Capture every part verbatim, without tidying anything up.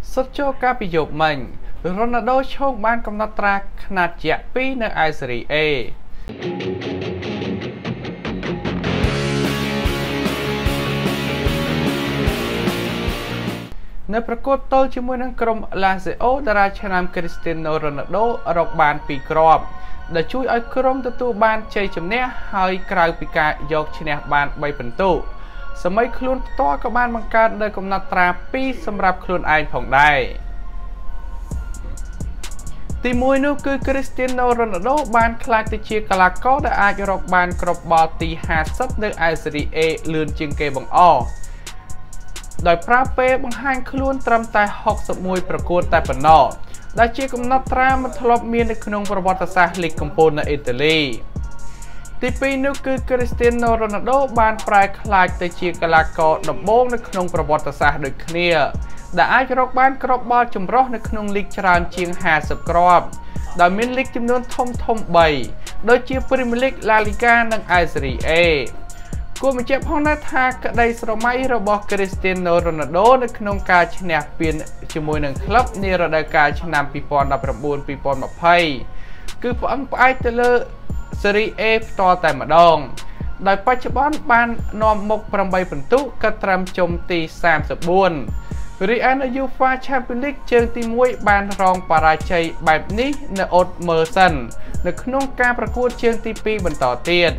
សុទ្ធចូលការពីយប់មិញ Ronaldo ឈោងបានកំណត់ត្រាខ្នាតយៈពីរនៅឯ Serie A នៅប្រកួតទល់ជាមួយនឹងក្រុម Lazio តារាឆ្នាំ Cristiano Ronaldo រកបានពីរគ្រាប់ដែលជួយឲ្យក្រុមទទួលបានជ័យជំនះហើយក្រៅពីការយកឈ្នះបានបីពិន្ទុសម័យខ្លួនផ្ទាល់ក៏បានបង្កើតនៅកំណត់ត្រាពីរសម្រាប់ខ្លួនឯងផងដែរទីមួយនោះគឺ Cristiano Ronaldo បានក្លាយទៅជាកីឡាករដែលអាចរកបានគ្រាប់បាល់ទីห้าสิบនៅឯ Serie A លឿនជាងគេបង្អស់ដោយប្រើពេលបង្ហាញខ្លួនត្រឹមតែหกสิบเอ็ดប្រកួតតែប៉ុណ្ណោះដែលជាកំណត់ត្រាមិនធ្លាប់មាននៅក្នុងប្រវត្តិសាស្ត្រលីកកំពូលនៅអ៊ីតាលីទីពីរនោះគឺ Cristiano Ronaldo បានប្រែក្លាយទៅជាកីឡាករដំបូងនៅក្នុងប្រវត្តិសាស្ត្រដូចគ្នាដែលអាចរកបានគ្រាប់បាល់ចម្រុះនៅក្នុងលីកច្រើនជាងห้าสิบគ្រាប់ដោយមានលីកចំនួនធំធំបីដូចជា Premier League, La Liga និង Serie A គួរបញ្ជាក់ផងដែរថាក្តីស្រមៃរបស់ Cristiano Ronaldo នៅក្នុងការឈ្នះពានជាមួយនឹងក្លឹបនារដូវកាលឆ្នាំពីរពាន់ដប់ប្រាំបួន ពីរពាន់ម្ភៃគឺផ្អឹងផ្អែកទៅលើ Serie A ផ្ទាល់តែម្ដងដោយបច្ចុប្បន្នបាននាំមុខប្រាំបីពិន្ទុកាត់ត្រឹមជុំទីសាមសិបបួនរីឯនៅ UEFA Champions League ជើងទីមួយបានរងបរាជ័យបែបនេះនៅអូតមើសិននៅក្នុងការប្រកួតជើងទីពីរបន្តទៀត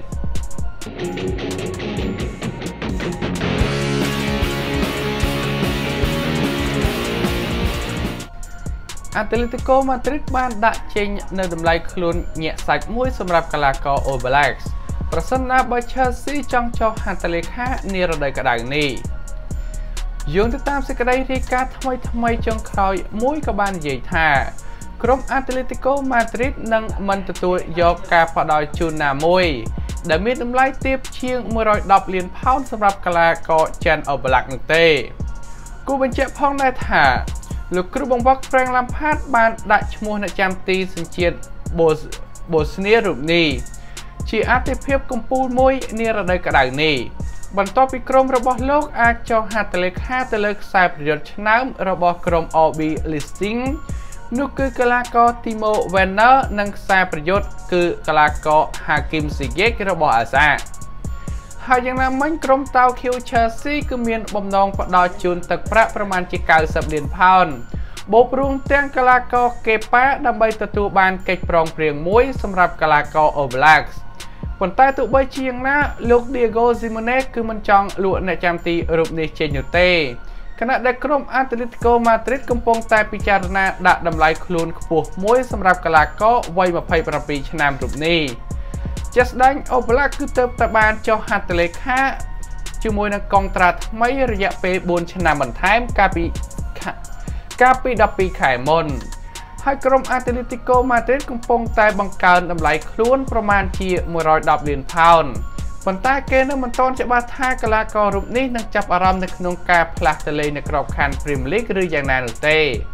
Atletico Madrid បានដាក់ចេញនៅតម្លៃខ្លួនញាក់សាច់មួយសម្រាប់កីឡាករ Oblak ប្រសិនណាបើ Chelsea ចង់ចុះហត្ថលេខានារដូវក្តៅនេះយោងទៅតាមសេចក្តីរាយការណ៍ថ្មីថ្មីចុងក្រោយមួយក៏បាននិយាយថាក្រុម Atletico Madrid នឹងមិនទទួលយកការផ្ដល់ជូនណាមួយដែលមានតម្លៃទាបជាងមួយរយដប់លានផោនសម្រាប់កីឡាករចាន់ Oblak នោះទេគូបញ្ជាក់ផងដែរថាលោកគ្រូបង្វឹក Frank Lampard បានដាក់ឈ្មោះអ្នកចាំទីសញ្ជាតិបូស្នៀរូបនេះជាអាទិភាពកំពូលមួយនារដូវក្តៅនេះបន្ទាប់ពីក្រុមរបស់លោកអាចចុះហត្ថលេខាទៅលើខ្សែប្រយុទ្ធឆ្នើមរបស់ក្រុម R B Leipzig នោះគឺកីឡាករ Timo Werner និងខ្សែប្រយុទ្ធគឺកីឡាករ Hakim Ziyech របស់អាសាហើយយ៉ាងណាមិញក្រុមតោឃីវ Chelsea គឺមានបំណងផ្ដល់ជូនទឹកប្រាក់ប្រមាណជា九十លានផោនបូករួមទាំងកីឡាករ Kepa ដើម្បីទទួលបានកិច្ចប្រឹងប្រែងមួយសម្រាប់កីឡាករ Oblak ប៉ុន្តែទោះបីជាយ៉ាងណាលោក Diego Simeone គឺមិនចង់លក់អ្នកចាំទីរូបនេះចេញនោះទេខណៈដែលក្រុម Atletico Madrid កំពុងតែពិចារណាដាក់តម្លៃខ្លួនខ្ពស់មួយសម្រាប់កីឡាករវ័យยี่สิบเจ็ดឆ្នាំរូបនេះជាស្ដែង Oblak គឺទើបតែបានចុះហត្ថលេខាជាមួយនឹងកុងត្រាថ្មីរយៈពេលបួនឆ្នាំបន្ថែមកាលពីកាលពីដប់ពីរខែមុនហើយក្រុម Atletico Madrid កំពុងតែបង្កើនតម្លៃខ្លួនប្រមាណជាមួយរយដប់លានផោនប៉ុន្តែគេនៅមិនទាន់ច្បាស់ថាកីឡាកររូបនេះនឹងចាប់អារម្មណ៍នៅក្នុងការផ្លាស់ទៅលេងនៅក្របខ័ណ្ឌ Premier League ឬយ៉ាងណានោះទេ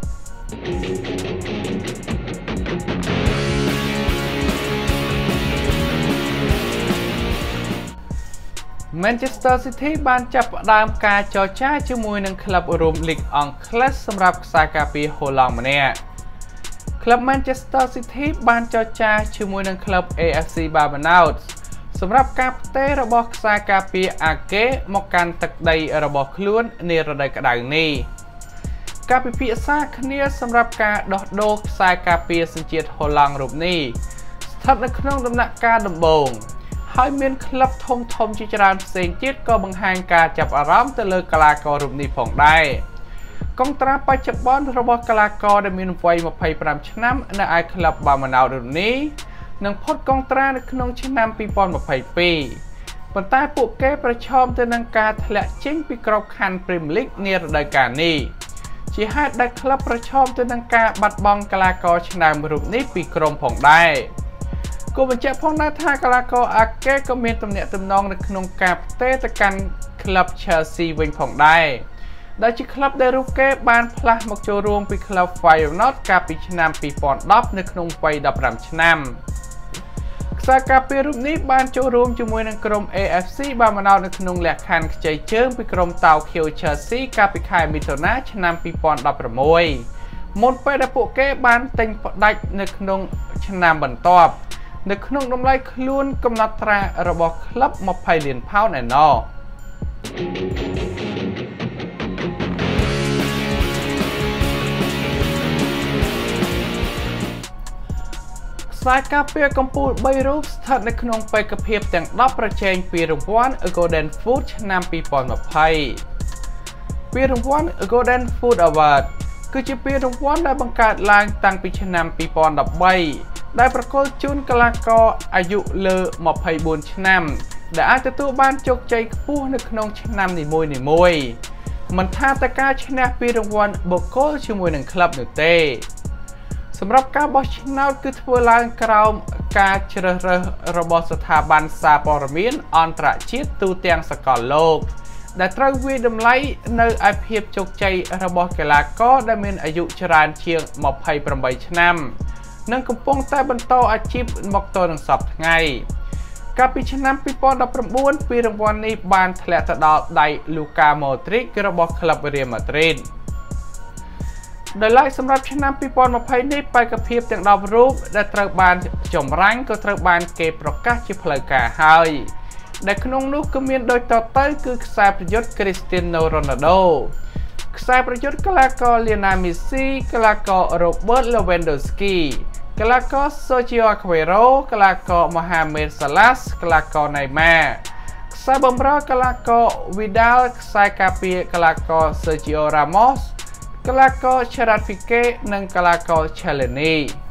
Manchester City បានចាប់ផ្ដើមការចរចាជាមួយនឹងក្លឹបរួមលីកអង់គ្លេសសម្រាប់ខ្សែការពារហូឡង់ម្នាក់ក្លឹប Manchester City បានចរចាជាមួយនឹងក្លឹប A F C Bournemouth សម្រាប់ការផ្ទេររបស់ខ្សែការពារ Ake មកកាន់ទឹកដីរបស់ខ្លួននារដូវក្តៅនេះការពិភាក្សាគ្នាសម្រាប់ការដោះដូរខ្សែការពារសញ្ជាតិហូឡង់រូបនេះស្ថិតនៅក្នុងដំណាក់កាលដំបូងហើយមានក្លឹបធំធំជាច្រើនផ្សេងទៀតក៏បង្ហាញការចាប់អារម្មណ៍ទៅលើកីឡាកររូបនេះផងដែរកុងត្រាបច្ចុប្បន្នរបស់កីឡាករដែលមានវ័យยี่สิบห้าឆ្នាំនៅឯក្លឹប Bournemouth រូបនេះនឹងផុតកុងត្រានៅក្នុងឆ្នាំពីរពាន់ยี่สิบสองប៉ុន្តែពួកគេប្រឈមទៅនឹងការធ្លាក់ចេញពីក្របខ័ណ្ឌ Premier League នារដូវកាលនេះជាហេតុដែលក្លឹបប្រឈមទៅនឹងការបាត់បង់កីឡាករឆ្នើមរូបនេះពីក្រុមផងដែរគូបញ្ជាក់ផងដែរថាកីឡាករ Ake ក៏មានទំនាក់ទំនងនៅក្នុងការផ្ទេរទៅកាន់ក្លឹប Chelsea វិញផងដែរដែលជាក្លឹបដែលរូបគេបានផ្លាស់មកចូលរួមពីក្លឹប Feyenoord កាលពីឆ្នាំពីរពាន់ដប់នៅក្នុងវ័យដប់ប្រាំឆ្នាំខ្ខ្សែការពាររូបនេះបានចូលរួមជាមួយនឹងក្រុម A F C បានមកដល់នៅក្នុងលក្ខខណ្ឌខ្ចីជើងពីក្រុមតោខៀវ Chelsea កាលពីខែមិថុនាឆ្នាំពីរពាន់ដប់ប្រាំមួយមុនពេលដែលពួកគេបានទិញផ្ដាច់នៅក្នុងឆ្នាំបន្ទាប់នៅក្នុងតម្លៃខ្លួនកំណត់ត្រារបស់ក្លឹបยี่สิบលានផោនឯណោះខ្សែការពារកម្ពុជាបីរូបស្ថិតនៅក្នុងបេក្ខភាពទាំងដប់ប្រជែងពីរង្វាន់ Golden Foot ឆ្នាំពីរពាន់ยี่สิบពីរង្វាន់ Golden Foot Award គឺជាពានរង្វាន់ដែលបង្កើតឡើងតាំងពីឆ្នាំពីរពាន់ដប់បីដែលប្រគល់ជូនកីឡាករអាយុលើยี่สิบสี่ឆ្នាំដែលអាចទទួលបានជោគជ័យខ្ពស់នៅក្នុងឆ្នាំនីមួយៗមិនថាតែការឈ្នះពានរង្វាន់បុគ្គលជាមួយនឹងក្លឹបនោះទេសម្រាប់ការបោះឆ្នោតគឺធ្វើឡើងក្រោមការជ្រើសរើសរបស់ស្ថាប័នសារព័ត៌មានអន្តរជាតិទូទាំងសកលលោកដែលត្រូវវាយតម្លៃនៅឯភាពជោគជ័យរបស់កីឡាករដែលមានអាយុច្រើនជាងยี่สิบแปดឆ្នាំនិងកំពុងតែបន្តអាជីពមកទល់នឹងសព្វថ្ងៃកាលពីឆ្នាំពីរពាន់ដប់ប្រាំបួនពានរង្វាន់នេះបានធ្លាក់ទៅដល់ដៃ Luka Modric របស់ក្លឹប Real Madrid ដោយឡែកសម្រាប់ឆ្នាំពីរពាន់ยี่สิบនេះបេក្ខភាពទាំងដប់រូបដែលត្រូវបានចម្រាញ់ក៏ត្រូវបានគេប្រកាសជាផ្លូវការហើយដែលក្នុងនោះគឺមានដូចតទៅគឺខ្សែប្រយុទ្ធ Cristiano Ronaldo ខ្សែប្រយុទ្ធកីឡាករ Lionel Messi កីឡាករ Robert Lewandowski កីឡាករ Sergio Aguero កីឡាករ Mohamed Salah កីឡាករ Neymar ខ្សែបម្រើកីឡាករ Vidal ខ្សែការពារកីឡាករ Sergio Ramos កីឡាករ Gerard Piqué និងកីឡាករ Chelney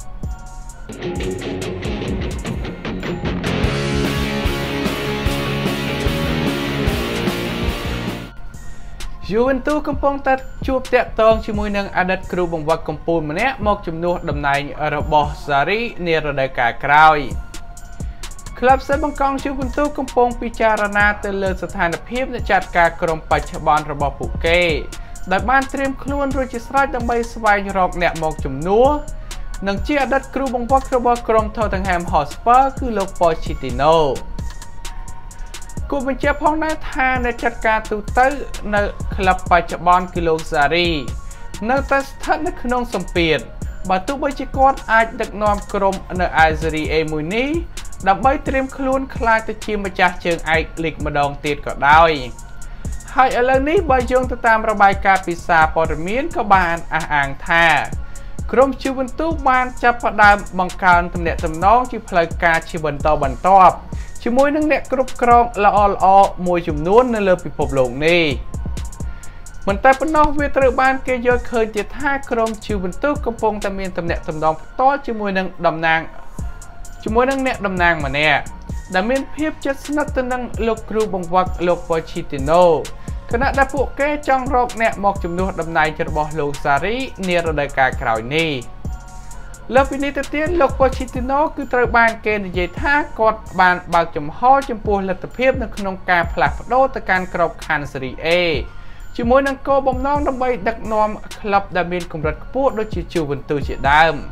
Juventus កំពុងតែជួបតាក់ទងជាមួយនឹងអតីតគ្រូបង្វឹកកំពូលម្នាក់មកជំនួសតំណែងរបស់ Sarri នារដូវកាលក្រោយក្លឹបសេបង្កង់ Juventus កំពុងពិចារណាទៅលើស្ថានភាពនៃចាត់ការក្រុមបច្ចុប្បន្នរបស់ពួកគេដែលបានត្រៀមខ្លួនរួចជាស្រេចដើម្បីស្វែងរកអ្នកមកជំនួសនិងជាអតីតគ្រូបង្វឹករបស់ក្រុម Tottenham Hotspur គឺលោក Pochettinoគូបញ្ជាក់ផងដែរថានៅចាត់ការទូទៅនៅក្លឹបបច្ចុប្បន្នគឺលោក Sarri នៅតែស្ថិតនៅក្នុងសម្ពាធបើទោះបីជាគាត់អាចដឹកនាំក្រុមនៅឯ Serie A មួយនេះដើម្បីត្រៀមខ្លួនក្លាយទៅជាម្ចាស់ជើងឯកលីកម្ដងទៀតក៏ដោយហើយឥឡូវនេះបើយោងទៅតាមរបាយការណ៍ពីសារព័ត៌មានក៏បានអះអាងថាក្រុម Juventus បានចាប់ផ្ដើមបង្កើនទំនាក់ទំនងជាផ្លូវការជាបន្តបន្ទាប់ជាមួយនឹងអ្នកគ្រប់គ្រងល្អៗមួយចំនួននៅលើពិភពលោកនេះមិនតែប៉ុណ្ណោះវាត្រូវបានគេយល់ឃើញទៀតថាក្រុម Juventus កំពុងតែមានទំនាក់ទំនងផ្ទាល់ជាមួយនឹងតំណាងជាមួយនឹងអ្នកតំណាងម្នាក់ដែលមានភាពជិតស្និទ្ធទៅនឹងលោកគ្រូបង្វឹកលោក Pochettino ខណៈដែលពួកគេចង់រកអ្នកមកជំនួសតំណែងរបស់លោក Sarri នារដូវកាលក្រោយនេះលើពីនេះទៅទៀតលោក Pochettino គឺត្រូវបានគេនិយាយថាគាត់បានបើកចំហចំពោះលទ្ធភាពនៅក្នុងការផ្លាស់ប្ដូរទៅកាន់ក្របខ័ណ្ឌ Serie A ជាមួយនឹងគោលបំណងដើម្បីដឹកនាំក្លឹបដែលមានកម្រិតខ្ពស់ដូចជា Juventus ជាដើម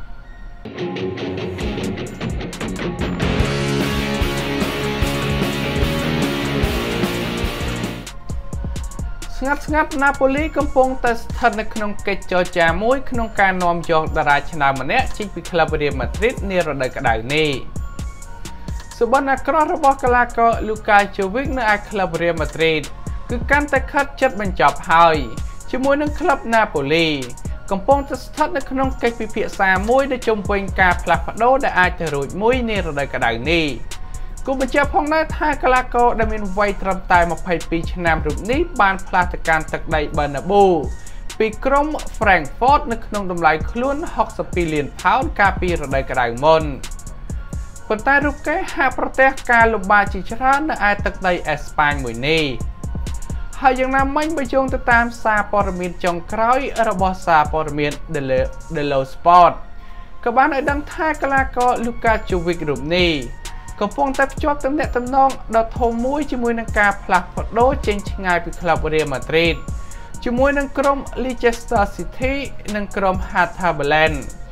ស្ងាត់ស្ងាត់ Napoli កំពុងតែស្ថិតនៅក្នុងកិច្ចចរចាមួយក្នុងការនាំយកតារាឆ្នើមម្នាក់ចេញពីក្លឹប Real Madrid នារដូវក្តៅនេះសុបិនអាក្រក់របស់កីឡាករ Luka Jovic នៅឯក្លឹប Real Madrid គឺកាន់តែខិតជិតបញ្ចប់ហើយជាមួយនឹងក្លឹប Napoli កំពុងតែស្ថិតនៅក្នុងកិច្ចពិភាក្សាមួយដែលជំវិញការផ្លាស់ប្ដូរដែលអាចទៅរួចមួយនារដូវក្តៅនេះគូបញ្ជាក់ផងដែរថាកីឡាករដែលមានវ័យត្រឹមតែยี่สิบสองឆ្នាំរូបនេះបានផ្លាស់ទៅកាន់ទឹកដី Bernabeu ពីក្រុម Frankfurt នៅក្នុងតម្លៃខ្លួនหกสิบสองលានផោនកាលពីរដូវក្តៅមុនប៉ុន្តែរូបគេហាក់ប្រទះការលំបាកជាច្រើននៅឯទឹកដីអេស្ប៉ាញមួយនេះហើយយ៉ាងណាមិញបើយោងទៅតាមសារព័ត៌មានចុងក្រោយរបស់សារព័ត៌មាន Delo Sport ក៏បានឲ្យដឹងថាកីឡាករ Luka Jovic រូបនេះកំពុងតែភ្ជាប់ទំនាក់ទំនងដ៏ធំមួយជាមួយនឹងការផ្លាស់ប្ដូរចេញឆ្ងាយពីក្លឹប Real Madrid ជាមួយនឹងក្រុម Leicester City និងក្រុម Hertha Berlin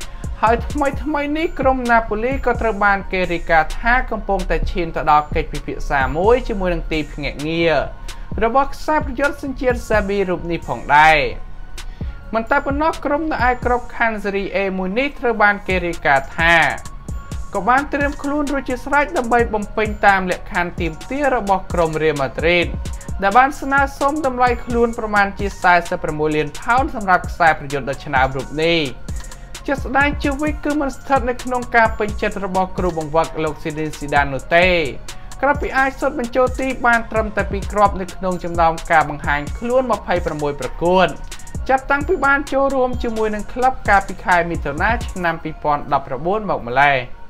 ហើយថ្មីថ្មីនេះក្រុម Napoli ក៏ត្រូវបានគេរាយការណ៍ថាកំពុងតែឈានទៅដល់កិច្ចពិភាក្សាមួយជាមួយនឹងទីភ្នាក់ងាររបស់ខ្សែប្រយុទ្ធសញ្ជាតិ Sarri រូបនេះផងដែរមិនតែប៉ុណ្ណោះក្រុមនៅឯក្របខ័ណ្ឌ Serie A មួយនេះត្រូវបានគេរាយការណ៍ថាក៏បានត្រៀមខ្លួនរួចជាស្រេចដើម្បីបំពេញតាមលក្ខខណ្ឌទាមទាររបស់ក្រុម R.Madrid ដែលបានស្នើសុំតម្លៃខ្លួនប្រមាណជាforty-sixលានផោនសម្រាប់ខ្សែប្រយុទ្ធដ៏ឆ្នើមរូបនេះជាស្ដែងជាវិកគឺមិនស្ថិតនៅក្នុងការពេញចិត្តរបស់គ្រូបង្វឹកលោក Zidane នោះទេក្រៅពីអាចសុទ្ធបញ្ចូលទីបានត្រឹមតែពីរគ្រាប់នៅក្នុងចំណោមការបង្ហាញខ្លួនtwenty-sixប្រកួតចាប់តាំងពីបានចូលរួមជាមួយនឹងក្លឹបកាលពីខែមិថុនាឆ្នាំtwo thousand nineteenមកម្ល៉េះ